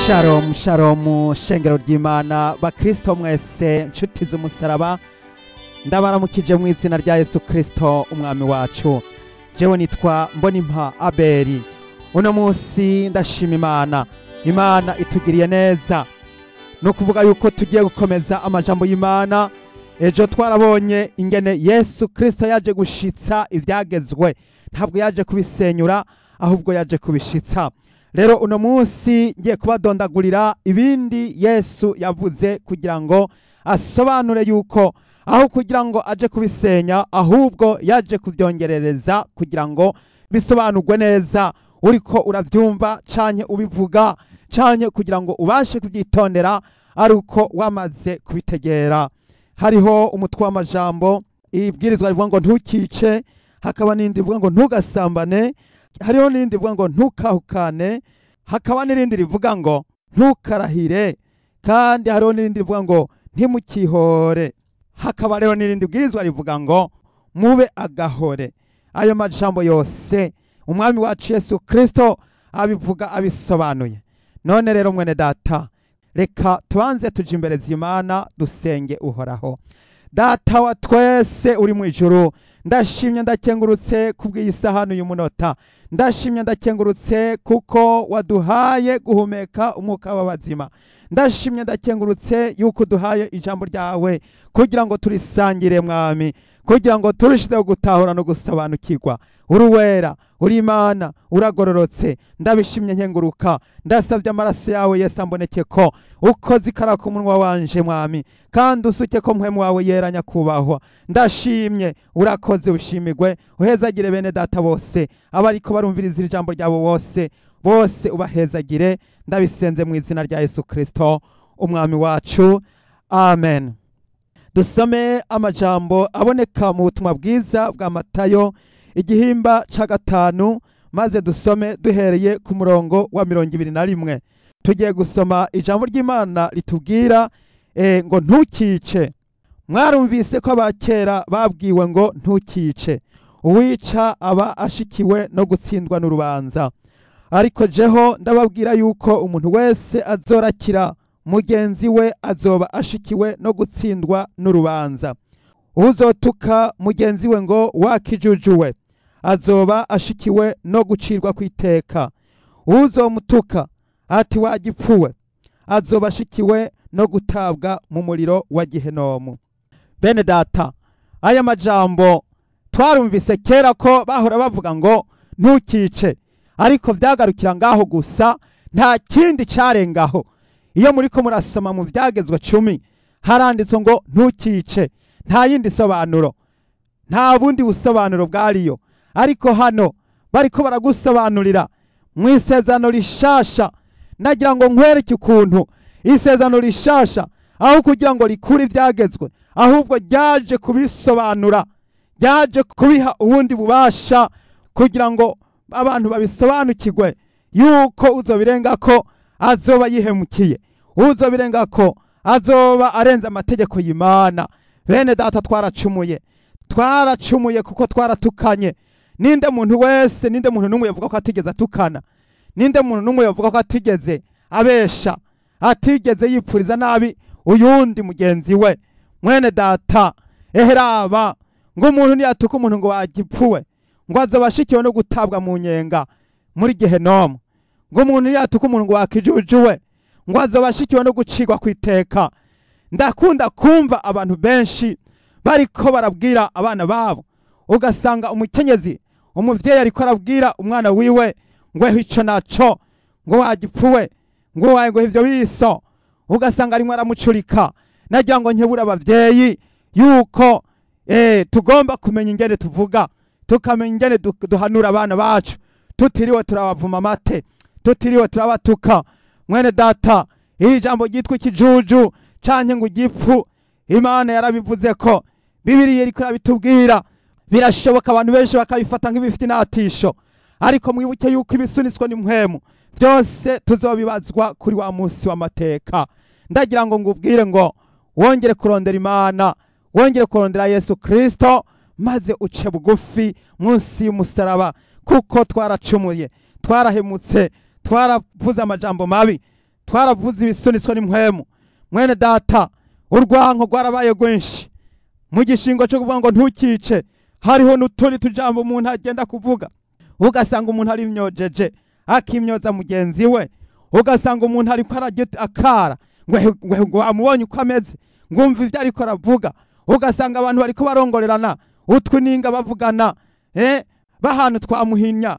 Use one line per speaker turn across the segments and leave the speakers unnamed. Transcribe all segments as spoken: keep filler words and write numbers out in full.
Shalom shalom shengero ry'Imana bakristo mwese nshuti z'umusaraba ndabaramukije mu izina rya Yesu Kristo umwami wacu. Jewe nitwa Mbonimpa Abeli. Uno munsi ndashima Imana. Imana itugiriye neza. No kuvuga yuko tugiye gukomeza amajambo y'Imana. Ejo twarabonye ingene Yesu Kristo yaje gushitsa ivyagezwe. Ntabwo yaje kubisenyura ahubwo yaje kubishitsa. Rero uno munsi ngiye kubadondagurira ibindi Yesu yavuze kugira ngo asobanure yuko aho kugira ngo aje kubisenya ahubwo yaje kubyongerereza kugira ngo bisobanurwe neza uriko uravyumva canke ubivuga canke kugira ngo ubashe kuvyitondera ari uko wamaze kubitegera. Hariho umutwe w'amajambo ibwirizwa rivuga ngo ntukice, hakaba n'indi rivuga ngo ntugasambane, hariho n'irindi rivuga ngo ntukahukane, hakaba n'irindi rivuga ngo ntukarahire, kandi hariho n'irindi rivuga ngo ntimukihore, hakaba rero n'irindi bwirizwa rivuga ngo mube agahore. Ayo majambo yose umwami wacu Yesu Kristo abivuga abisobanuye. None rero mwene data, reka tubanze tuje imbere z'Imana dusenge uhoraho. Data wa twese uri mu ijuru, ndashimye ndakengurutse kubw'iyi sahani uyu munota. Ndashimye ndakengurutse kuko waduhaye guhumeka umwuka w'abazima. Ndashimye ndakengurutse yuko duhaye ijambo ryawe kugira ngo turisangire mwami, kugira ngo turushizeho gutahura no gusobanukirwa. Uri wera, uri Imana, uragororotse. Ndabishimye nkenguruka, ndasavye amaraso yawe Yesu amboneke ko ukoze ikara ku munwa wanje mwami, kandi usuke ko mpwemu wawe yera nyakubahwa. Ndashimye, urakoze, ushimigwe, uhezagire bene data bose abariko barumviriza ijambo ryabo bose bose ubahezagire. Ndabisenze mu izina rya Yesu Kristo umwami wacu, amen. Dusome amajambo aboneka mu butumwa bwiza bwa Matayo igihimba ca gatanu, maze dusome duhereye ku murongo wa mirongo ibiri na rimwe. Tugiye gusoma ijambo ry'Imana litubwira e, ngo ntukice. Mwarumvise ko abakera babwiwe ngo ntukice, uwica aba ashikiwe no gutsindwa n'urubanza. Ariko jeho ndababwira yuko umuntu wese azorakira mugenzi we azoba ashikiwe no gutsindwa n'urubanza. Uzotuka mugenzi we ngo wakijujuwe azoba ashikiwe no gucirwa kwiteka. Uzomutuka ati wagipfuwe azoba ashikiwe no gutabwa mu muriro wa Gihenomu. Bene data, aya majambo twarumvise kera ko bahora bavuga ngo ntukice, ariko vyagarukira ngaho gusa, nta kindi carengaho. Iyo muriko murasoma mu vyagezwe cumi haranditswe ngo ntukice, nta yindi sobanuro, nta bundi busobanuro bwariyo. Ariko hano bariko baragusobanurira mu isezerano rishasha. Nagira ngo nkwereke ukuntu isezerano rishasha aho kugira ngo rikure ivyagezwe ahubwo ryaje kubisobanura, ryaje kubiha ubundi bubasha kugira ngo abantu babisobanukirwe yuko uzobirengako azoba yihemukiye, uzobirengako azoba arenze amategeko y'Imana. Bene data, twaracumuye twaracumuye kuko twaratukanye. Ninde muntu wese, ninde muntu numwe yavuga ko atigeze atukana? Ninde muntu numwe yavuga ko atigeze abesha, atigeze yipfuriza nabi uyundi mugenzi we? Mwene data, eheraba ngo umuntu niyatuka umuntu ngo wagipfuwe ngo azoba ashikiwe no gutabwa mu nyenga muri Gihenomu. Ngo umuntu niyatuka umuntu ngo wakijujuwe ngo azoba ashikiwe no gucirwa kwiteka. Ndakunda kumva abantu benshi bariko barabwira abana babo, ugasanga umukenyezi, umuvyeyi ariko arabwira umwana wiwe ngo ico naco ngo wagipfuwe ngo waye ngo ivyo biso, ugasanga arimwe aramucurika. Nagira ngo nkebura abavyeyi yuko eh tugomba kumenya ingene tuvuga, tukamenya ingene duhanura abana bacu, tutiriwe turabavuma mate, tutiriwe turabatuka. Mwene data, iri jambo ryitwa ikijuju canke ngo igipfu, Imana yarabivuze ko, Bibiliya iriko irabitubwira. Birashoboka abantu benshi bakabifata nk'ibifite inatisho, ariko mwibuke yuko ibisuniswa n'impwemu byose tuzobibazwa kuri wa munsi w'amateka. Ndagira ngo ngubwire ngo wongere kurondera Imana, wongere kurondera Yesu Kristo, maze uce bugufi munsi y'umusaraba, kuko twaracumuye, twarahemutse, twaravuze amajambo mabi, twaravuze ibisunisoni mpwemu. Mwene data, urwanko rwarabaye rwinshi mu gishingo cyo kuvuga ngo ntukice. Hariho n'utundi tujambo umuntu agenda kuvuga, ugasanga umuntu ari imyojeje akimyoza mugenzi we, ugasanga umuntu ari kwaragita akara ngo amubonye uko ameze, ngumva ibyo ariko aravuga. Ugasanga abantu bariko barongorerana utwi ninga bavugana, eh bahanu twamuhinya,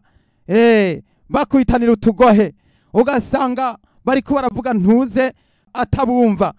eh bakwitanira utugohe. Ugasanga bariko baravuga ntuze atabumva,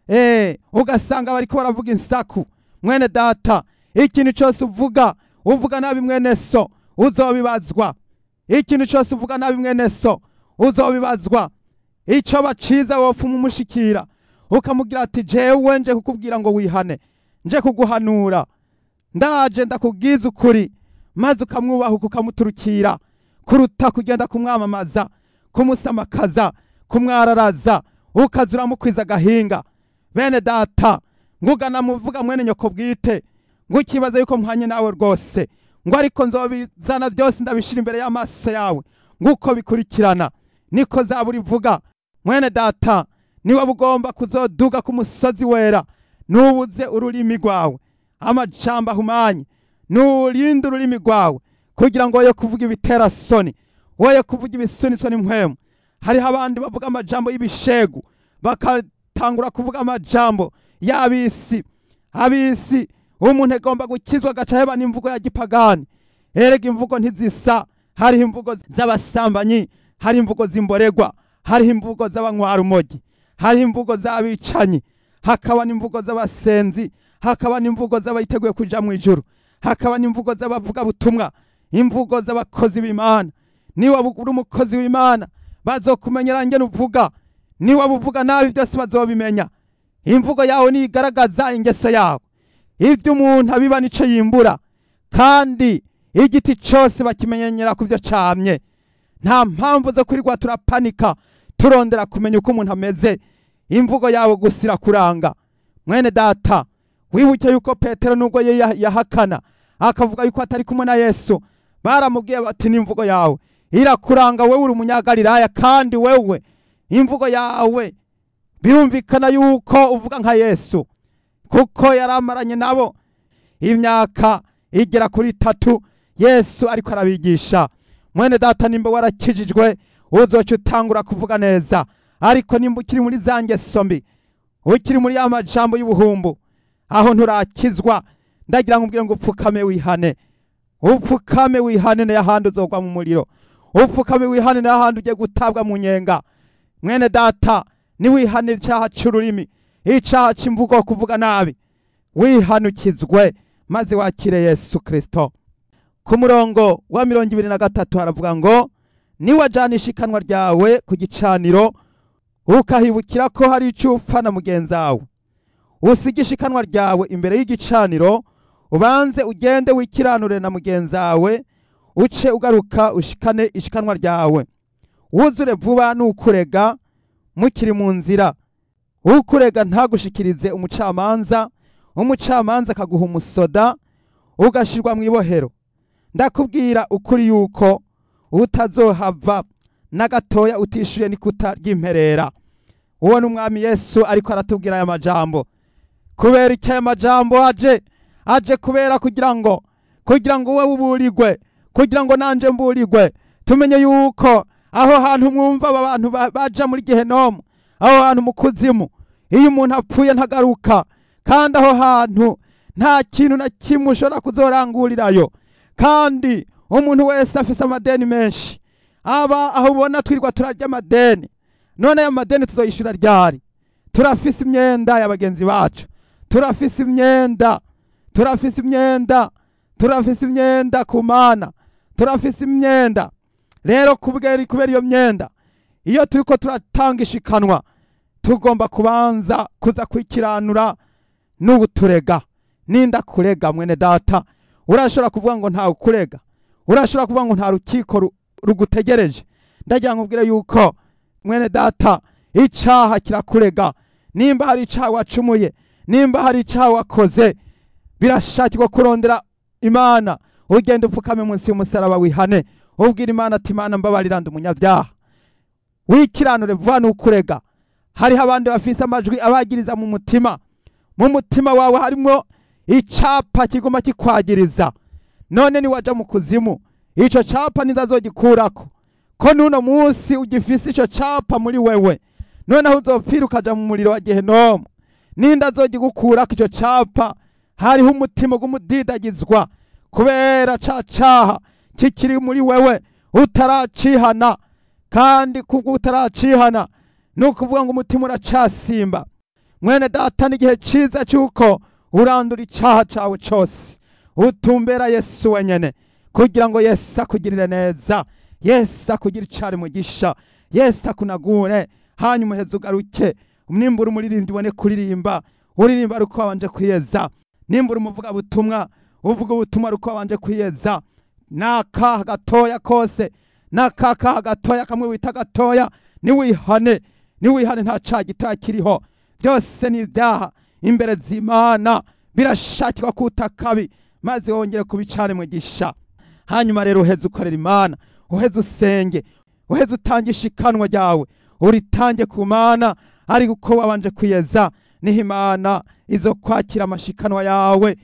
eh ugasanga bariko baravuga insaku. Mwene data, ikintu cyose uvuga uvuga nabi mwene so uzobibazwa. Ikintu cyose uvuga nabi mwene so uzobibazwa. Ico baciza wofuma umushikira ukamugira ati jewe nje kukubwira ngo wihane, nje kuguhanura, ndaje ndakubwiza ukuri, maze ukamwubaha ukamuturukira kuruta kugenda kumwamamaza, kumusamakaza, kumwararaza, ukazura mukwiza gahinga. Bene data, ngugana muvuga mwene nyoko bwite, ngukibaza yuko mpanye nawe rwose, ngo ariko nzobizana byose ndabishira imbere y'amaso yawe nguko bikurikirana. Niko Zaburi ivuga. Mwene data, niwe bugomba kuzoduga ku musozi wera, nubuze ururimi rwawe amajambo ahumanye, nurinde ururimi rwawe kugira ngo woye kuvuga ibitera soni, woye kuvuga ibisunisoni mpwemu. Hariho abandi bavuga amajambo y'ibishegu, bakatangura kuvuga amajambo y'abisi. Abisi umuntu agomba gukizwa agaca heba n'imvugo ya gipagani. Erega imvugo ntizisa, hariho imvugo z'abasambanyi, hari imvugo zimboregwa, hariho imvugo z'abanywa urumogi, hariho imvugo z'abicanyi, hakaba n'imvugo z'abasenzi, hakaba n'imvugo z'abayiteguye kuja mu ijuru, hakaba n'imvugo z'abavuga butumwa, imvugo z'abakozi b'Imana. Niwe uri umukozi w'Imana bazokumenyera ngene uvuga, niwe buvuga nabi byose bazobimenya. Imvugo yawe nigaragaza ingeso yawe. Ivyo umuntu abiba nico yimbura, kandi igiti cyose bakimenyera kuvyo camye. Nta mpamvu zo kwirirwa turapanika turondera kumenya uko umuntu ameze. Imvugo yawe gusira kuranga. Mwene data, wibuke yuko Petero nubwo ye yahakana akavuga yuko atari kumwe na Yesu, baramubwiye bati n'imvugo yawe irakuranga, wewe uri umunyagalilaya, kandi wewe imvugo yawe birumvikana yuko uvuga nka Yesu, kuko yaramaranye nabo imyaka igera kuri itatu Yesu ariko arabigisha. Mwene data, nimba warakijijwe uzoca utangura kuvuga neza, ariko nimba ukiri muri za ngeso mbi, ukiri muri ya majambo y'ubuhumbu, aho nturakizwa, ndagira ngo mbwire ngo upfukame wihane. Upfukame wihane ne yahandi uzogwa mu muriro. Upfukame wihane ne yahandi ugiye gutabwa mu nyenga. Mwene data, ni wihane icyaha cy'ururimi, icyaha cy'imvugo kuvuga nabi, wihanukizwe maze wakire Yesu Kristo. Ku murongo wa mirongo ibiri na gatatu haravuga ngo niwajanisha ikanwa ryawe ku gicaniro ukahibukira ko hari icyo upfa na mugenzi wawe, usigisha ikanwa ryawe imbere y'igicaniro, ubanze ugende wikiranure na mugenzi wawe, uce ugaruka ushikane ishikanwa ryawe. Wuzure vuba n'ukurega mukiri mu nzira, ukurega ntagushikirize umucamanza, umucamanza akaguha umusoda ugashirwa mu ibohero. Ndakubwira ukuri yuko utazohava na gatoya utishuye n'ikuta ry'imperera. Uwo n'umwami Yesu ariko aratubwira aya majambo. Kubera icyo aya majambo aje aje kubera kugira ngo kugira ngo wowe uburirwe, kugira ngo nanje mburirwe, tumenye yuko aho hantu mwumva abantu baja muri Gehenomu, aho hantu mu kuzimu, iyo umuntu apfuye ntagaruka, kandi aho hantu nta kintu na kimwe ushobora kuzorangurirayo, kandi umuntu wese afise amadeni menshi. Aba aho ubona twirwa turarya amadeni, none ya madeni tuzoyishura ryari? Turafise imyenda y'abagenzi bacu, turafise imyenda, turafise imyenda, turafise imyenda ku Mana, turafise imyenda. Rero kubwera kubera iyo myenda, iyo turiko turatanga ishikanwa, tugomba kubanza kuza kwikiranura n'ubuturega. Ninda kurega mwene data, urashobora kuvuga ngo nta ukurega, urashobora kuvuga ngo nta rukiko rugutegereje. Ndagira ngo ubwire yuko mwene data, icaha kirakurega. Nimba hari icaha wacumuye, nimba hari icaha wakoze, birashakirwa kurondera Imana, ugenda upfukame munsi y'umusaraba wihane, ubwira Imana ati Imana mbabarira ndi umunyabyaha. wikiranure vuba n'ukurega. Hariho abandi bafise amajwi abagiriza mu mutima, mu mutima wawe harimo icapa kiguma kikwagiriza. None ni waja mu kuzimu, ico capa nindazogikurako. Ko nuno munsi ugifise ico capa muri wewe, none aho uzopfira ukaja mu muriro wa Gehenomu, nindazogigukurako ico capa. Hariho umutima gumudidagizwa kubera ca caha kikiri muri wewe utaracihana, kandi kubwo utaracihana nukuvuga ngo umutima uracasimba. Mwene data, n'igihe ciza cyuko urandura icaha cawe cose, utumbera Yesu wenyene, kugira ngo Yesu akugirire neza, Yesu akugire icari mugisha, Yesu akunagure, hanyuma uheze ugaruke. Nimbura umuririmbyi ubone kuririmba, uririmba ari uko wabanje kwiyeza. Nimbura umuvuga butumwa, uvuga ubutumwa ari uko wabanje kwiyeza. N'akaha gatoya kose, n'akakaha gatoya kamwe wita gatoya, niwihane, niwihane nta caha gitoya kiriho. Byose ni ibyaha imbere z'Imana, birashakirwa kuta kabi, maze wongere kubicane mugisha. Hanyuma rero uheze ukorera Imana, uheze usenge, uheze utangisha ikanwa ryawe, uritange ku Mana, ari uko wabanje kwiyeza, niho Imana izo kwakira amashikanwa yawe.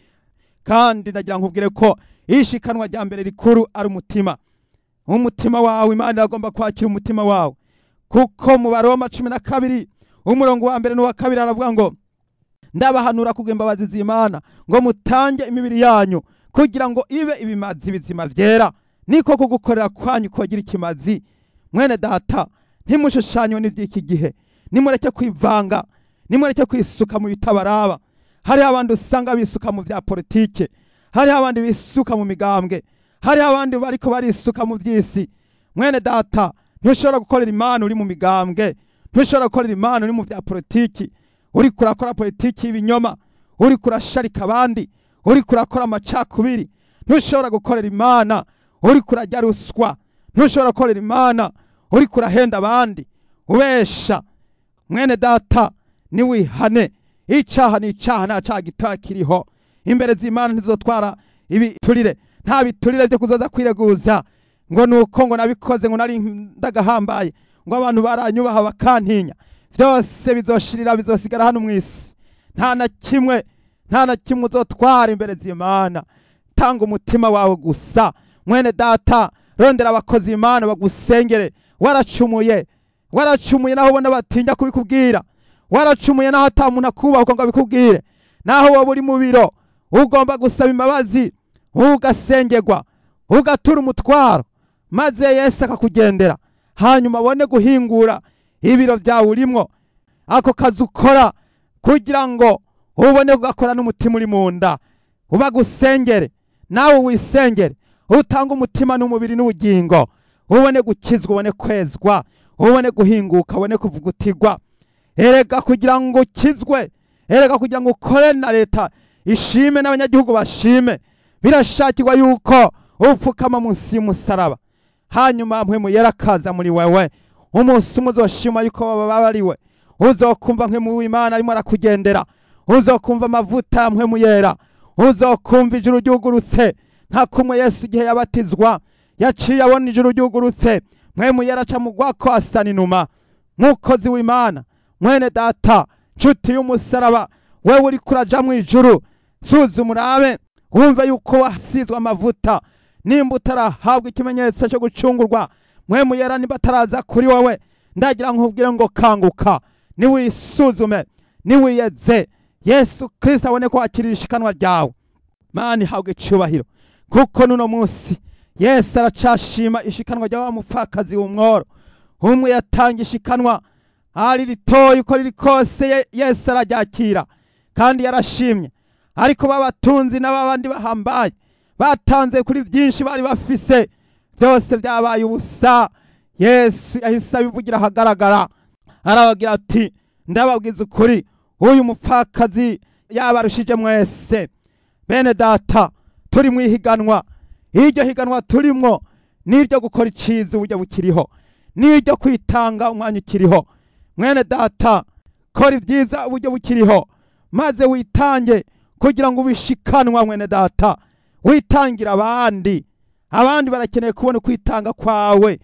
Kandi ndagira nkubwire ko ishikanwa rya mbere rikuru ari umutima. Umutima wawe Imana iragomba kwakira umutima wawe, kuko mu Baroma cumi na kabiri umurongo wa mbere n'uwa kabiri aravuga ngo ndabahanura kubwa imbabazi z'Imana ngo mutange imibiri yanyu kugira ngo ibe ibimazi bizima vyera, niko kugukorera kwanyu kogira ikimazi. Mwene data, ntimushushanywe n'ivy'iki gihe, nimureke kwivanga, nimureke kwisuka mu bitabaraba. Hari abandi usanga bisuka mu vya politike, hari abandi bisuka mu migambwe, hari abandi bariko barisuka mu vy'isi. Mwene data, ntushobora gukorera Imana uri mu migambwe, ntushobora gukorera Imana uri mu vya politiki, uri kurakora politiki y'ibinyoma, uri kurasharika abandi, uri kurakora amacakubiri. Ntushobora gukorera Imana uri kurajya ruswa, ntushobora gukorera Imana uri kurahenda abandi ubesha. Mwene data, niwihane, icaha ni icaha, nta caha gitoya kiriho imbere z'Imana. Ntizotwara ibiturire, nta biturire byo kuzoza kwireguza ngo nuko ngo nabikoze ngo nari ndagahambaye, ngo abantu baranyubaha bakantinya. Vyose bizoshirira, bizosigara hano mw'isi. Nta na kimwe, nta na kimwe uzotwara imbere z'Imana. Tanga umutima wawe gusa. Mwene data, rondera abakozi Imana bagusengere. Waracumuye, waracumuye naho ubona batinya kubikubwira, waracumuye naho ata muntu akubaha ngo abikubwire, naho wowe uri mu biro ugomba gusaba imbabazi, ugasengerwa, ugatura umutwaro, maze Yesu akakugendera, hanyuma abone guhingura ibiro vyawe urimwo, ako kazi ukora, kugira ngo ubone kugakora n'umutima uri mu nda. Ubagusengere, nawe wisengere, utanga umutima n'umubiri n'ubugingo, ubone gukizwa, ubone kwezwa, ubone guhinguka, ubone kuvugutirwa. Erega kugira ngo ukizwe, erega kugira ngo ukore na leta ishime n'abanyagihugu bashime, birashakirwa yuko upfukama munsi y'umusaraba, hanyuma mpwemu yera akaza muri wewe. Umunsi umwe uzoshima yuko bababariwe, uzokumva mpwemu w'Imana arimo arakugendera, uzokumva amavuta ya mpwemu yera, uzokumva ijuru ryugurutse. Nta kumwe Yesu igihe yabatizwa yaciye abona ijuru ryugurutse, mpwemu yera aca mu gwako asana inuma. Mukozi w'Imana, mwene data, nshuti y'umusaraba, wewe uri kuraja mu ijuru, suzuma urabe wumve yuko wasizwe amavuta. Nimba utarahabwa ikimenyetso cyo gucungurwa, mpwemu yera nimba ataraza kuri wowe, ndagira nkubwire ngo kanguka, niwisuzume, niwiyeze. Yesu Kristo abone ko wakirira ishikanwa ryawe. Mani habwe icubahiro, kuko nuno munsi Yesu aracashima ishikanwa rya wa mupfakazi w'umworo. Umwe yatanga ishikanwa ari ritoyi uko riri kose, Yesu araryakira kandi yarashimye. Ariko babatunzi n'abandi bahambaye batanze kuri byinshi bari bafise, byose byabaye ubusa. Yesu yahise abivugira ahagaragara, arabagira ati ndababwiza ukuri, uyu mupfakazi yabarushije mwese. Bene data, turi mu ihiganwa, iryo higanwa turimwo n'iryo gukora iciza uburyo bukiriho, n'iryo kwitanga umwanya ukiriho. Mwene data, kora ibyiza uburyo bukiriho, maze witange kugira ngo ubishikanwa. Mwene data, witangira abandi, abandi barakeneye kubona kwitanga kwawe.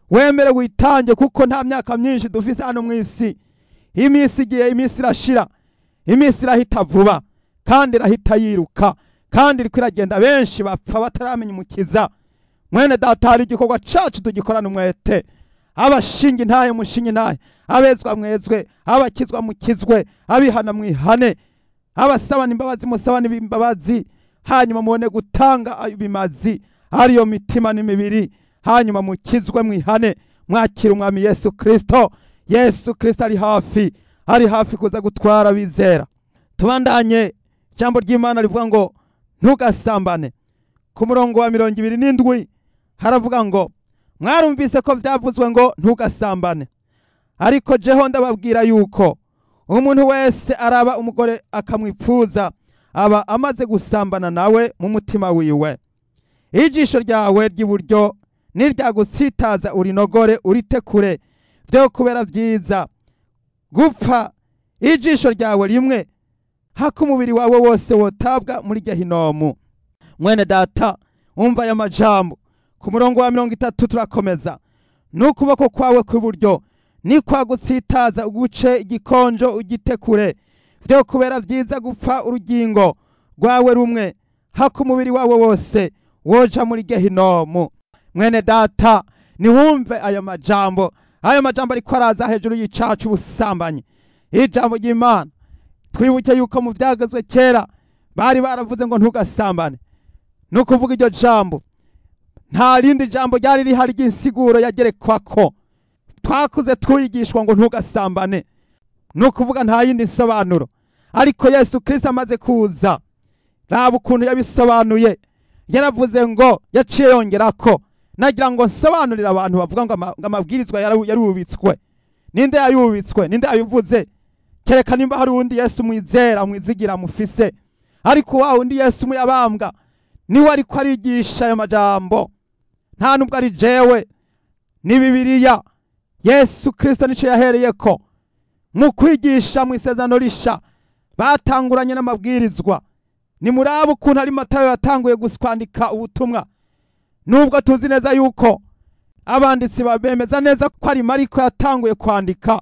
wemere witange, kuko nta myaka myinshi dufise hano mu isi. Iminsi igiye, iminsi irashira, iminsi irahita vuba kandi irahita yiruka, kandi iriko iragenda, benshi bapfa bataramenya umukiza. Mwene data, hari igikorwa cacu tugikorana umwete. Abashinga intahe mushinga intahe, abezwa mwezwe, abakizwa mukizwe, abihana mwihane, abasabana imbabazi musabana imbabazi, hanyuma mubone gutanga ibimazi ariyo mitima n'imibiri, hanyuma mukizwe mwihane, mwakira umwami Yesu Kristo. Yesu Kristo ari hafi, ari hafi kuza gutwara bizera. Tubandanye, ijambo ry'Imana rivuga ngo ntugasambane. Ku murongo wa mirongo ibiri n'indwi haravuga ngo mwarumvise ko vyavuzwe ngo ntugasambane, ariko jeho ndababwira yuko umuntu wese araba umugore akamwipfuza aba amaze gusambana nawe mu mutima wiwe. Ijisho ryawe ry'iburyo niryagusitaza urinogore uritekure, vyo kubera vyiza gupfa ijisho ryawe rimwe, hako umubiri wawe wose wotabwa muri Gehinomu. Mwene data, umva aya majambo. Ku murongo wa mirongo itatu turakomeza, n'ukuboko kwawe kw'iburyo ni kwagutsitaza uguce igikonjo ugitekure, vyo kubera vyiza gupfa urugingo rwawe rumwe, hako umubiri wawe wose woja muri Gehinomu. Mwene data, niwumve aya majambo. Ayo majambo ariko araza hejuru y'icacu ubusambanyi. Ijambo ry'Imana twibuke yuko mu vyagezwe kera bari baravuze ngo ntugasambane. Nukuvuga iryo jambo nta rindi jambo ryari rihari ry'insiguro yagerekwako. Twakuze twigishwa ngo ntugasambane, nukuvuga nta yindi nsobanuro. Ariko Yesu Kristo amaze kuza, raba ukuntu yabisobanuye. Yaravuze ngo yaciye yongerako, nagira ngo nsobanurira abantu bavuga ngo amabwirizwa yarubitswe. Ninde yayubitswe? Ninde yabivuze? Kereka nimba hari undi Yesu mwizera mwizigira mufise. Ariko wa undi Yesu muyabambwa niwe ariko arigisha ayo majambo, nta nubwo ari jewe, ni Bibiliya. Yesu Kristo nico yahereyeko mu kwigisha mu isezerano risha. Batanguranye n'amabwirizwa. Ni muraba ukuntu ari Matayo yatanguye guskwandika ubutumwa, nubwo tuzi neza yuko abanditsi babemeza neza ko ari Mariko yatanguye kwandika,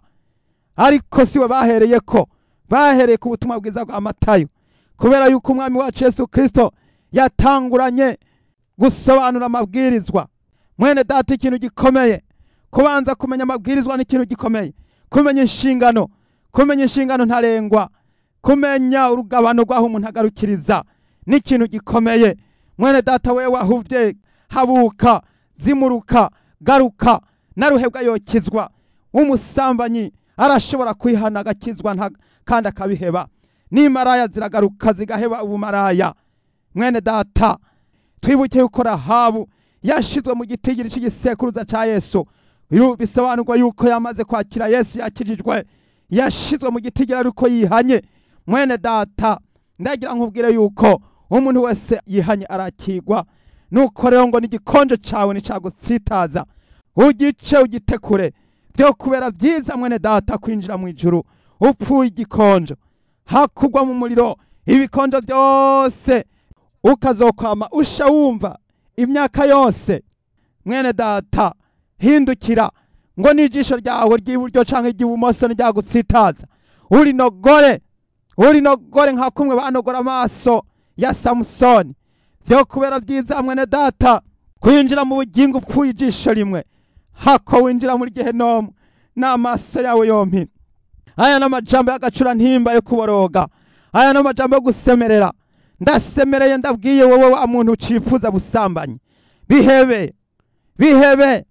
ariko siwe bahereyeko. Bahereye ku butumwa bwiza bwa Matayo, kubera yuko umwami wacu Yesu Kristo yatanguranye gusobanura amabwirizwa. Mwene data, ikintu gikomeye kubanza kumenya amabwirizwa, ni ikintu gikomeye. Kumenya inshingano, kumenya inshingano ntarengwa, kumenya urugabano rw'aho umuntu agarukiriza, ni ikintu gikomeye. Mwene data, wewe wahuvye, habuka, zimuruka, garuka, naruhebwa yokizwa. Umusambanyi arashobora kwihana agakizwa kandi akabiheba. N'imaraya ziragaruka zigaheba ubumaraya. Mwene data, twibuke yuko Rahabu yashizwe mu gitigiri cy'igisekuruza ca Yesu. Bisobanurwa yuko yamaze kwakira Yesu, yakijijwe, yashizwe mu gitigiri ariko yihanye. Mwene data, ndagira nkubwire yuko umuntu wese yihanye arakigwa. Nuko rero ngo n'igikonjo cawe nicagutsitaza ugice ugitekure, vyo kubera vyiza mwene data kwinjira mu ijuru upfuye igikonjo, hakugwa mu muriro ibikonjo vyose, ukazokwama usha wumva imyaka yose. Mwene data, hindukira ngo n'ijisho ryawe ry'iburyo canke ry'ibumoso niryagutsitaza urinogore, urinogore nka kumwe banogora amaso ya Samusoni. Vyo kubera vyiza mwene data kwinjira mu bugingo upfuye ijisho rimwe, hako winjira muri Gehinomu n'amaso yawe yompi. Aya n'amajambo y'agacura ntimba yo kuboroga, aya n'amajambo yo gusemerera. Ndasemereye ndabwiye wowe wa muntu ucifuza busambanyi, bihebe, bihebe,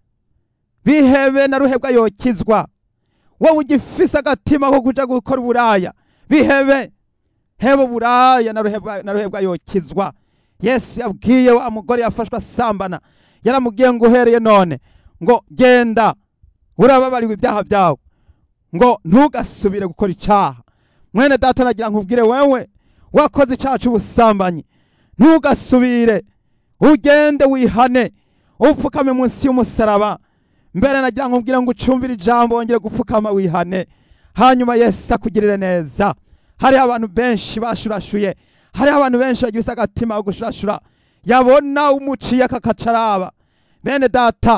bihebe, naruhebwa yokizwa. Wowe ugifise agatima ko kuja gukora uburaya, bihebe, hebo buraya, naruhebwa, naruhebwa yokizwa. Yesu yabwiye wa mugore yafashwe asambana, yaramubwiye ngo uhereye none ngo genda urababariwe ibyaha byawe, ngo ntugasubire gukora icaha. Mwene data, nagira nkubwire wewe wakoze icaha c'ubusambanyi, ntugasubire, ugende wihane, upfukame munsi y'umusaraba. Mbere nagira nkubwire ngo ucumbire ijambo, wongere gupfukama wihane, hanyuma Yesu akugirire neza. Hari abantu benshi bashurashuye, hari abantu benshi bagifise agatima ko gushurashura, yabona umuciye akakacaraba. Bene data,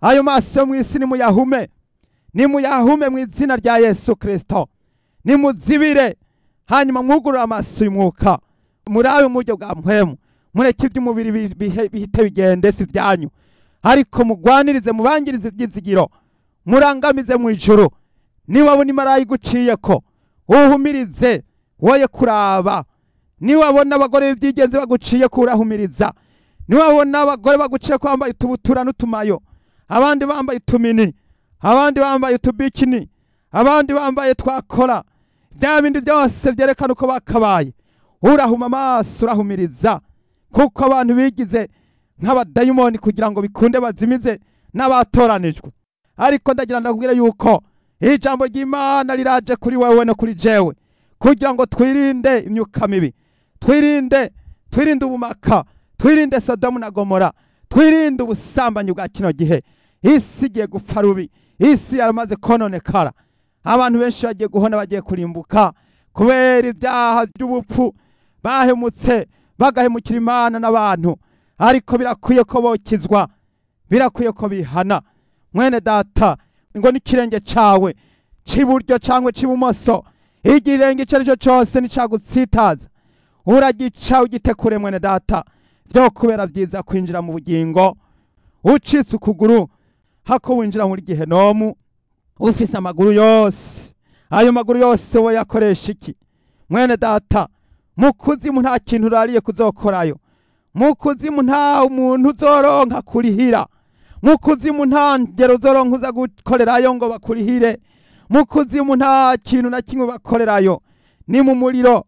ayo maso yo mw'isi nimuyahume, nimuyahume mu izina rya Yesu Kristo, nimuzibire, hanyuma mwugurura amaso y'umwuka, murabe mu buryo bwa mpwemu, mureke iby'umubiri bihite bigende si byanyu, ariko mugwanirize mubangirize ibyizigiro, murangamize mu ijuru. Niwabona imarayi guciyeko uhumirize woye kuraba, niwabona abagore b'ibyigenzi baguciye kurahumiriza, niwabona abagore baguciye kwambaye utubutura n'utumayo, abandi bambaye utumini, abandi bambaye utubikini, abandi bambaye twakora, bya bindi byose byerekana uko bakabaye, urahuma amaso urahumiriza, kuko abantu bigize nk'abadayimoni kugira ngo bikunde bazimize n'abatoranijwe. Ariko ndagira ndakubwira yuko ijambo ry'Imana riraje kuri wewe no kuri jewe, kugira ngo twirinde imyuka mibi, twirinde twirinde ubumaka, twirinde Sodomu na Gomora, twirinde ubusambanyi bwa kino gihe. Isi igiye gupfa rubi, isi yaramaze kononekara, abantu benshi bagiye guhona, bagiye kurimbuka kubera ibyaha by'ubupfu, bahemutse bagahemukira Imana n'abantu. Ariko birakwiye ko bokizwa, birakwiye ko bihana. Mwene data, ngo n'ikirenge cawe c'iburyo cangwe c'ibumoso, igirenge ico arico cose nicagutsitaza, uragica ugitekure mwene data, vyo kubera vyiza kwinjira mu bugingo ucitse ukuguru hako winjira muri Gehenomu ufise amaguru yose. Ayo maguru yose wo yakoresha iki? Mwene data, mu kuzimu nta kintu urariye kuzokorayo, mu kuzimu nta umuntu uzoronka kurihira, mu kuzimu nta ngero uzoronka uza gukorerayo ngo bakurihire, mu kuzimu nta kintu na kimwe bakorerayo. Ni mu muriro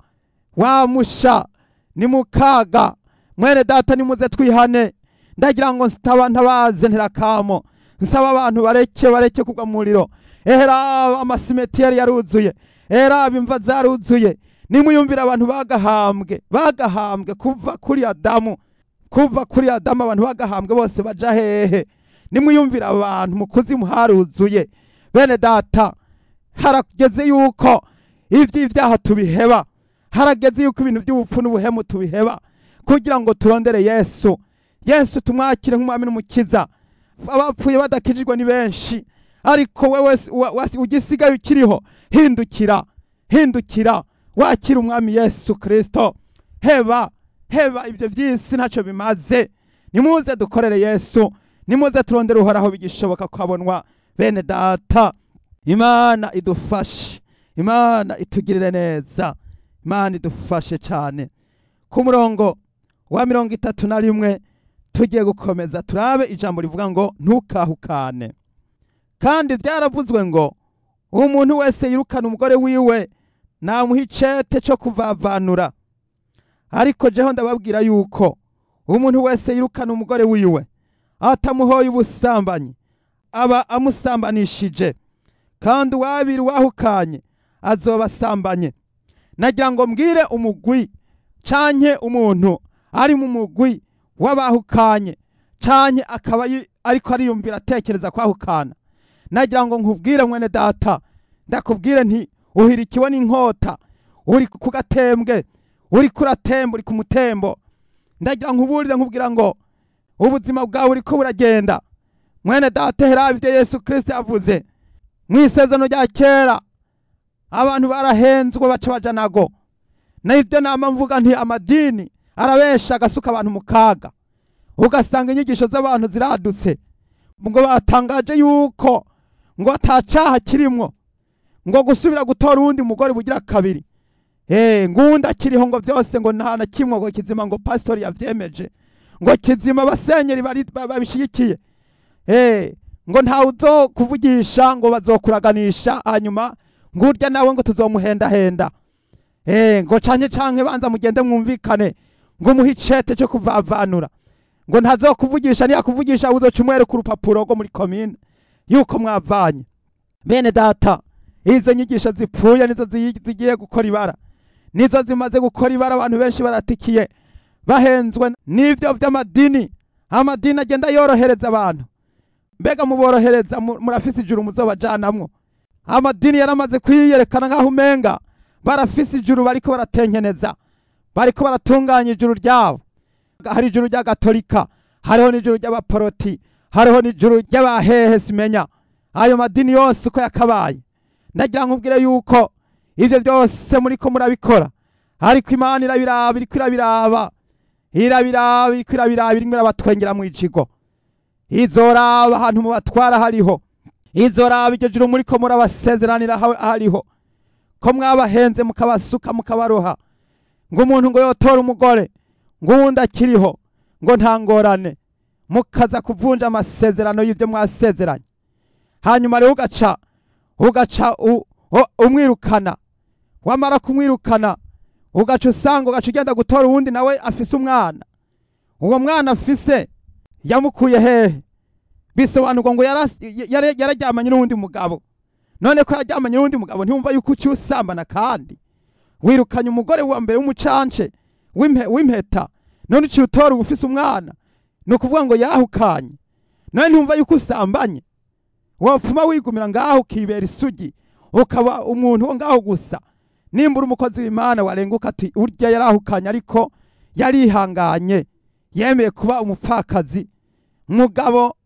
wamusha, ni mu kaga. Mwene data, nimuze twihane. Ndagira ngo nsaba ntabaze ntirakamo, nsaba abantu bareke bareke kugwa mu muriro. Ehera amasimetiyeri yaruzuye, ehera imva zaruzuye. Nimuyumvira abantu bagahambwe, bagahambwe kuva kuri Adamu, kuva kuri Adamu abantu bagahambwe bose baja hehe? Nimuyumvira abantu mu kuzimu haruzuye. Bene data, harageze yuko ivy'ivyaha tubiheba, harageze yuko ibintu by'ubupfu n'ubuhemu tubiheba, kugira ngo turondere Yesu. Yesu tumwakire nk'umwami n'umukiza. Abapfuye badakijijwe ni benshi, ariko wewe ugisigaye ukiriho, hindukira, hindukira, wakira umwami Yesu Kristo. Heba, heba ibyo by'isi ntacyo bimaze. Nimuze dukorere Yesu, nimuze turondere uhoraho bigishoboka kwabonwa. Bene data, Imana idufashe, Imana itugirire neza, Imana idufashe cyane. Ku murongo wa mirongo itatu na rimwe tugiye gukomeza turabe ijambo rivuga ngo ntukahukane. Kandi byaravuzwe ngo umuntu wese yirukana umugore wiwe namuha icete cyo kuvavanura. Ariko jeho ndababwira yuko umuntu wese yirukana umugore wiwe atamuhoye ubusambanyi aba amusambanishije, kandi uwabiri wahukanye azoba asambanye. Nagira ngo mbwire umugwi canke umuntu ari mu mugwi w'abahukanye canke akaba ariko ariyumvira atekereza kwahukana, nagira ngo nkubwire mwene data, ndakubwire nti uhirikiwe n'inkota, uri ku gatembwe, uri kuratemba, uri ku mutembo. Ndagira nkuburire nkubwira ngo ubuzima bwawe uriko buragenda. Mwene data, hera ibyo Yesu Kristo yavuze mw'isezerano rya kera, abantu barahenzwe baca baja nago. Na ivyo nama mvuga nti amadini arabesha agasuka abantu mu kaga, ugasanga inyigisho z'abantu ziradutse ngo batangaje yuko ngo atacaha kirimwo, ngo gusubira gutora uwundi mugore bugira kabiri, eh ngunda kiriho ngo byose ngo nta na kimwe ngo kizima, ngo pastor yavyemeje ngo kizima, basenyeri bari babishigikiye, eh ngo nta uzo kuvugisha ngo bazokuraganisha, hanyuma ngurya nawe ngo tuzomuhenda henda, eh ngo canye canke banza mugende mwumvikane ngo muhicete cyo kuvavanura, ngo ntazo kuvugisha ni akuvugisha uzocumwere ku rupapuro rwo muri commune yuko mwavanye. Bene data, izo nyigisho zipfuye nizo zigiye gukora ibara, nizo zimaze gukora ibara. Abantu benshi baratikiye bahenzwe n'ivyo vy'amadini. Amadini agenda yorohereza abantu, mbega muborohereza murafise ijuru muzobajanamwo. Amadini yaramaze kwiyerekana nkaho umenga barafise ijuru bariko baratenkeneza, bariko baratunganya ijuru ryabo. Hari ijuru rya Gatolika, hariho n'ijuru ry'abaporoti, hariho n'ijuru ry'abahehe simenya ayo madini yose uko yakabaye. Ndagira nkubwire yuko ivyo byose muriko murabikora, ariko Imana irabiraba, iriko irabiraba, irabiraba, iriko irabiraba, irimo irabatwengera mu ijigo. Izoraba ahantu mu batwara hariho, izoraba iryo juru muriko murabasezeranira hariho, ko mwabahenze mukabasuka mukabaroha, ngo umuntu ngo yotora umugore ngo uwundi akiriho ngo nta ngorane, mukaza kuvunja amasezerano y'ivyo mwasezeranye. Hanyuma rero ugaca ugaca umwirukana, wamara kumwirukana ugaca usanga ugaca ugenda gutora uwundi nawe afise umwana. Uwo mwana afise yamukuye hehe? Bisobanurwa ngo yararyamanye n'uwundi mugabo. None ko yaryamanye n'uwundi mugabo ntiwumva yuko uci usambana? Kandi wirukanye umugore wa mbere w'umucance w'impeta, none uci utora ufise umwana, ni ukuvuga ngo yahukanye. None ntiwumva yuko usambanye? Wapfuma wigumira ngaho ukibera isugi, ukaba umuntu wo ngaho gusa. Nimbura umukozi w'Imana warenguka ati urya yarahukanye ariko yarihanganye, yemeye kuba umupfakazi, mugabo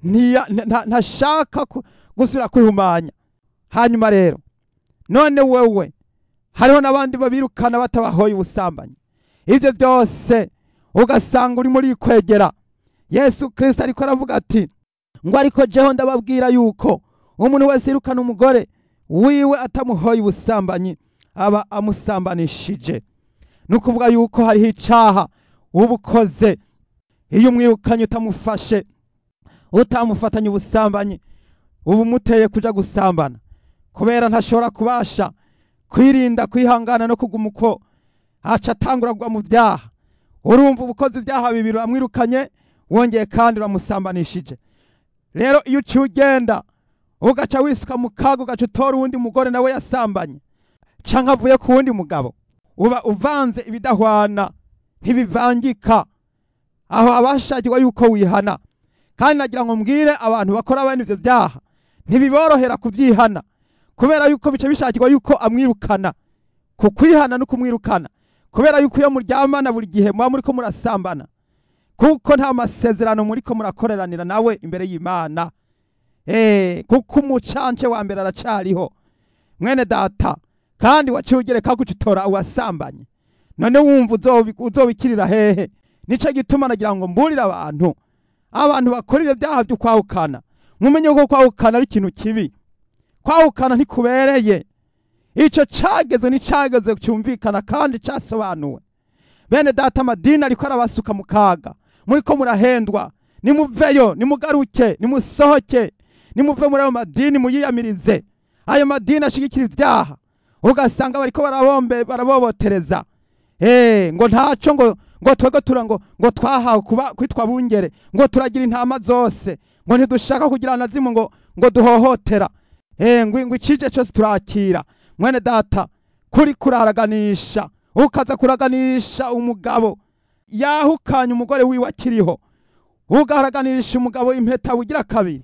ntashaka gusubira kwihumanya. Hanyuma rero none wewe hariho n'abandi babirukana batabahoye ubusambanyi. Ivyo byose ugasanga uri muri kwegera. Yesu Kristo ariko aravuga ati ngo ariko jeho ndababwira yuko umuntu wese irukana umugore wiwe atamuhoye ubusambanyi aba amusambanishije. Nukuvuga yuko hariho icaha ubukoze iyo umwirukanye utamufashe, utamufatanye ubusambanyi, ubu muteye kuja gusambana, kubera ntashobora kubasha kwirinda kwihangana no kuguma uko aca atanguragwa mu byaha. Urumva ubukozi ibyaha bibiri, amwirukanye wongeye kandi uramusambanishije. Rero iyo uciye ugenda ugaca wisuka mu kago ugaca utora uwundi mugore nawe yasambanye canke avuye ku wundi mugabo, uba uvanze ibidahwana, ntibivangika. Aho abashakirwa yuko wihana. Kandi nagira ngo mbwire abantu bakora bene ivyo byaha ntibiborohera kuvyihana, kubera yuko bice bishakirwa yuko amwirukana, kukwihana no kumwirukana, kubera yuko iyo muryamana buri gihe muba muriko murasambana, kuko nta masezerano muriko murakoreranira nawe imbere y'Imana. Eh, kuko umucance wa mbere aracariho mwene data, kandi waciye ugereka gucitora uwasambanye. None wumva uzobikirira hehe? Nico gituma nagira ngo mburira abantu, abantu bakora ibyo byaha byo kwahukana, mumenye ko kwahukana ari ikintu kibi. Kwahukana ntikubereye. Ico cageze ni cageze cyumvikana kandi casobanuwe. Bene data, amadini ariko arabasuka mu kaga, muriko murahendwa. Nimuveyo, nimugaruke, nimusohoke, nimuve muri ayo madini muyiyamirize. Ayo madini ashigikira ibyaha, ugasanga bariko barabombe barabobotereza. Eh, ngo ntaco ngo ngo twego tura ngo ngo twahawe kuba kwitwa bungere, ngo turagira intama zose, ngo ntidushaka kugira nazimu ngo ngo duhohotera. Eh, ngo ngo icije cyose turakira. Mwene data, kuri kuraraganisha, ukaza kuraganisha umugabo yahukanye umugore wiwe akiriho, ugaharaganisha umugabo impeta ugira kabiri,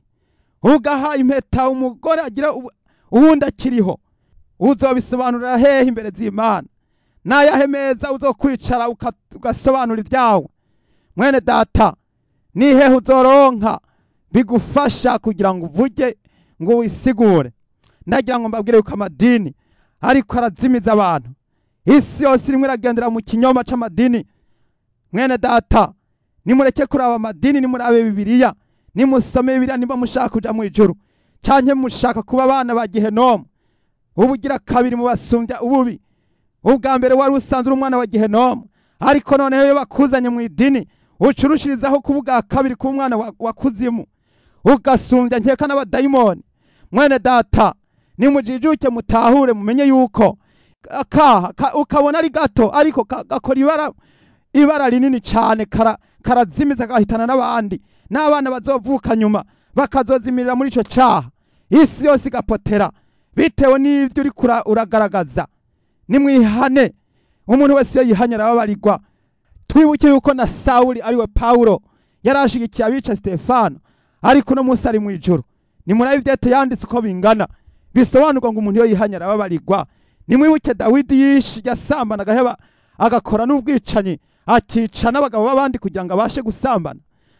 ugaha impeta umugore agira uwundi akiriho, uzobisobanurira hehe imbere z'Imana? Nayahe meza uzokwicara ugasobanura ibyawe? Mwene data, ni hehe uzoronka bigufasha kugira ngo uvuge ngo wisigure? Ndagira ngo mbabwire yuko amadini ariko arazimiza abantu. Isi yose irimo iragendera mu kinyoma c'amadini. Mwene data, nimureke kuraba amadini, nimurabe Bibiliya, nimusome Bibiliya nimba mushaka kuja mu ijuru, canke mushaka kuba abana ba Gehenomu. Ubugira kabiri mubasumbya ububi. Ubwa mbere wari usanzwe umwana wa Gehenomu, ariko none iyo bakuzanye mu idini ucurushirizaho kuvuga kabiri ku mwana wa kuzimu, ugasumbya nkeka n'abadayimoni. Mwene data, nimujijuke mutahure, mumenye yuko akaha ukabona ari gato ariko gakora ibara ibara rinini cyane, kara karazimiza gahitana n'abandi, n'abana bazovuka nyuma bakazozimirira muri ico caha. Isi yose igapotera bitewe n'ivyo uri uragaragaza. Nimwihane, umuntu wese yihanye arababarirwa. Twibuke yuko na Sauli ariwe Paulo yarashigikiye abica Stefano, ariko no munsi ari mu ijuru. Nimurabe ivyete yanditse uko bingana, bisobanurwa ngo umuntu yo yihanye arababarirwa. Nimwibuke Dawidi yishi yasambana agaheba agakora n'ubwicanyi, akica n'abagabo b'abandi kugira ngo abashe gusambana.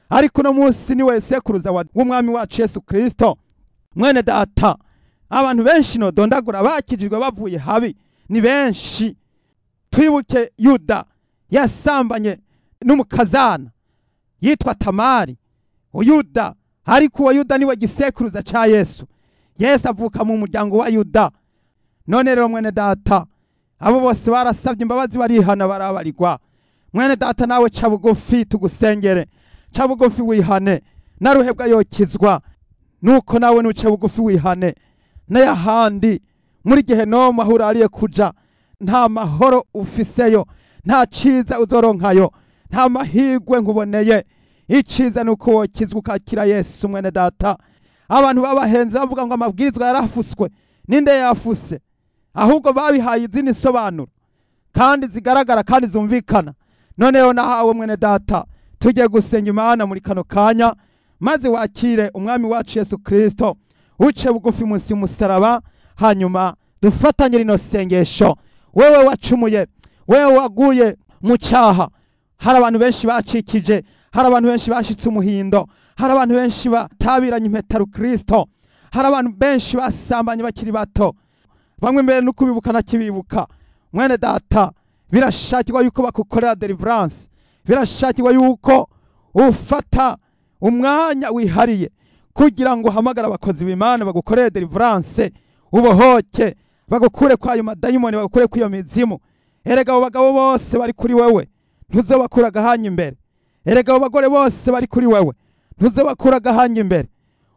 ariko no munsi ni we sekuruza w'umwami wacu Yesu Kristo. Mwene data, abantu benshi no dondagura bakijijwe bavuye habi ni benshi. Twibuke Yuda yasambanye n'umukazana yitwa Tamari. Uyuda ariko uwo Yuda niwe gisekuruza ca Yesu. Yesu avuka mu muryango wa Yuda. None rero mwene data, abo bose barasavye imbabazi barihana barabarirwa. Mwene data nawe ca bugufi tugusengere, ca bugufi wihane, naruhebwa yokizwa. Nuko nawe nuca bugufi wihane. Naya handi muri Gehenomu aho urariye kuja, nta mahoro ufiseyo, nta ciza uzoronkayo, nta mahigwe nkuboneye. Iciza nuko wokizwa ukakira Yesu mwene data. Abantu babahenze bavuga ngo amabwirizwa yarafuswe. Ninde yafuse? Ahubwo babihaye izindi sobanuro kandi zigaragara kandi zumvikana. Noneho nahawe mwene data, tujye gusenga Imana muri kano kanya, maze wakire umwami wacu Yesu Kristo, uce bugufi munsi y'umusaraba, hanyuma dufatanye rino sengesho. Wewe wacumuye, wewe waguye mu cyaha, hari abantu benshi bacikije, hari abantu benshi bashitse umuhindo, hari abantu benshi batabiranye impeta Kristo, hari abantu benshi basambanye bakiri bato, bamwe mbere no kubibuka na kibibuka. Mwene data, birashakirwa yuko bakukorera deliverance, birashakirwa yuko ufata umwanya wihariye kugira ngo hamagara abakozi b'Imana bagukorere deliverance, ubohoke, bagukure kwa ayo madayimoni, bagukure ku iyo mizimu. Erega abo bagabo bose bari kuri wewe, ntuzobakura gahanya imbere. Erega abo bagore bose bari kuri wewe, ntuzobakura gahanya imbere.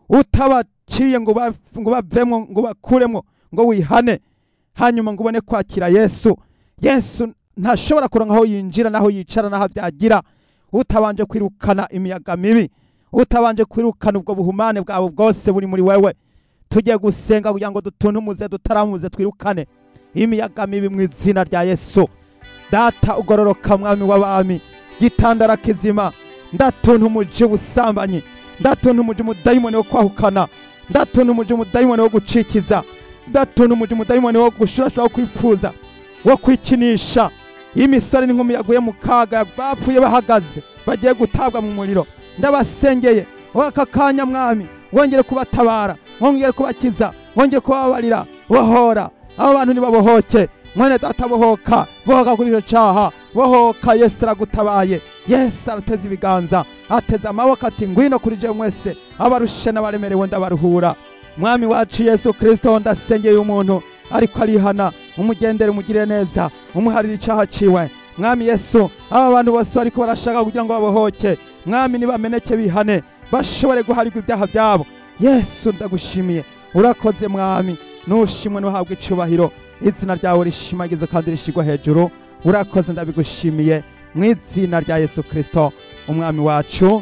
Utabaciye ngo ngo bavemwo ngo bakuremwo ngo wihane, hanyuma ngo ubone kwakira Yesu. Yesu ntashobora kuronka aho yinjira naho yicara naho byagira utabanje kwirukana imiyaga mibi, utabanje kwirukana ubwo buhumane bwabo bwose buri muri wewe. Tujye gusenga kugira ngo dutuntumuze dutaramuze twirukane imiyaga mibi mu izina rya Yesu. Data ugororoka mwami w'abami, gitandara kizima, ndatuntumuje ubusambanyi, ndatuntumuje umudayimoni wo kwahukana, ndatuntumuje umudayimoni wo gucikiza, ndatuntumuje umudayimoni wo gushurashura wo kwipfuza, wo kwikinisha. Imisore n'inkumi yaguye mu kaga, bapfuye bahagaze bagiye gutabwa mu muriro. Ndabasengeye waka kanya mwami, wongere kubatabara, wongere kubakiza, wongere kubabarira, bohora abo bantu nibabohoke. Mwene data bohoka, bohoka kuri ico cyaha, bohoka. Yesu aragutabaye, Yesu aruteze ibiganza, ateze amaboko ati ngwino kuri je mwese abarushe n'abaremerewe ndabaruhura. Mwami wacu Yesu Kristo, ndasengeye umuntu ariko arihana, umugendere umugire neza, umuharira icyaha ciwe. Mwami Yesu, aba bantu bose ariko barashaka kugira ngo babohoke, mwami nibameneke bihane, bashobore guharirwa ibyaha byabo. Yesu ndagushimiye, urakoze mwami, nushimwe nuhabwe icubahiro, izina ryawe rishimagizo kandi rishigwa hejuru. Urakoze, ndabigushimiye mu izina rya Yesu Kristo umwami wacu,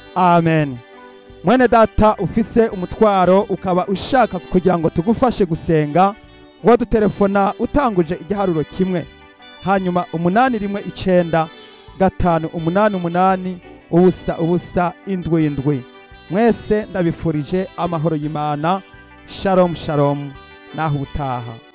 amen. Mwene data, ufise umutwaro ukaba ushaka kugira ngo tugufashe gusenga, ngo dutelefona utanguje igiharuro kimwe, hanyuma umunani rimwe icenda gatanu umunani umunani ubusa ubusa indwi indwi. Mwese ndabifurije amahoro y'Imana. Shalom shalom, naho utaha.